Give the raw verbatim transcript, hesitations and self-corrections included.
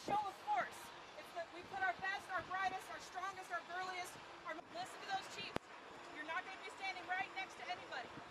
show of force. It's that we put our best, our brightest, our strongest, our burliest. Our, listen to those chiefs. You're not going to be standing right next to anybody.